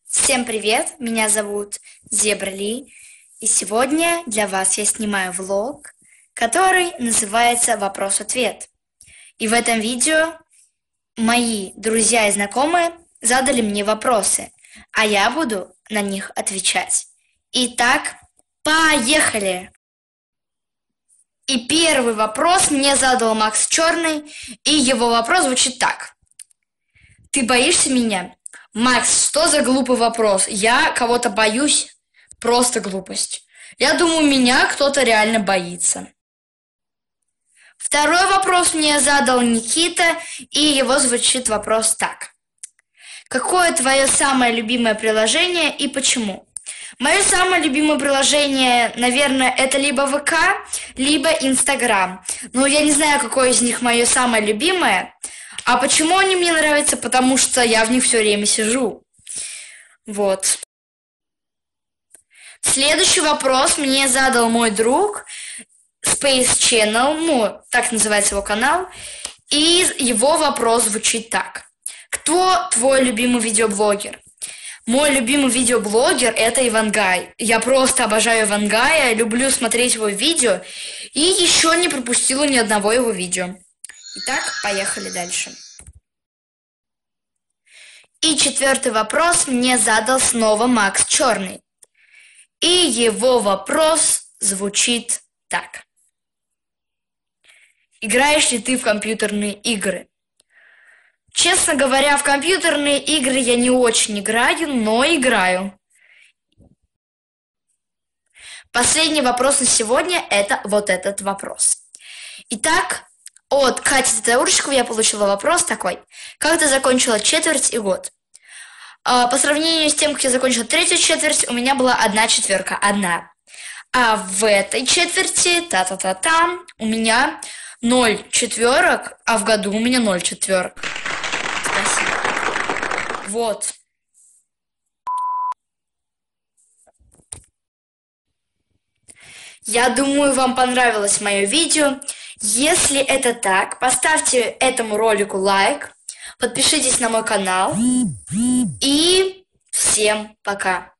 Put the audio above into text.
Всем привет, меня зовут Зебра Ли, и сегодня для вас я снимаю влог, который называется «Вопрос-ответ». И в этом видео мои друзья и знакомые задали мне вопросы, а я буду на них отвечать. Итак, поехали! И первый вопрос мне задал Макс Черный, и его вопрос звучит так. Ты боишься меня? Макс, что за глупый вопрос? Я кого-то боюсь? Просто глупость. Я думаю, меня кто-то реально боится. Второй вопрос мне задал Никита, и его звучит вопрос так. Какое твое самое любимое приложение и почему? Мое самое любимое приложение, наверное, это либо ВК, либо Инстаграм. Но я не знаю, какое из них мое самое любимое. А почему они мне нравятся? Потому что я в них все время сижу. Вот. Следующий вопрос мне задал мой друг Space Channel, ну, так называется его канал. И его вопрос звучит так. Кто твой любимый видеоблогер? Мой любимый видеоблогер – это Ивангай. Я просто обожаю Ивангая, люблю смотреть его видео и еще не пропустила ни одного его видео. Итак, поехали дальше. И четвертый вопрос мне задал снова Макс Черный. И его вопрос звучит так. Играешь ли ты в компьютерные игры? Честно говоря, в компьютерные игры я не очень играю, но играю. Последний вопрос на сегодня – это вот этот вопрос. Итак, от Кати Татаурщикова я получила вопрос такой. Как ты закончила четверть и год? По сравнению с тем, как я закончила третью четверть, у меня была 1/4, одна. А в этой четверти, у меня 0 четверок, а в году у меня 0 четверок. Спасибо. Вот. Я думаю, вам понравилось мое видео. Если это так, поставьте этому ролику лайк, подпишитесь на мой канал и всем пока!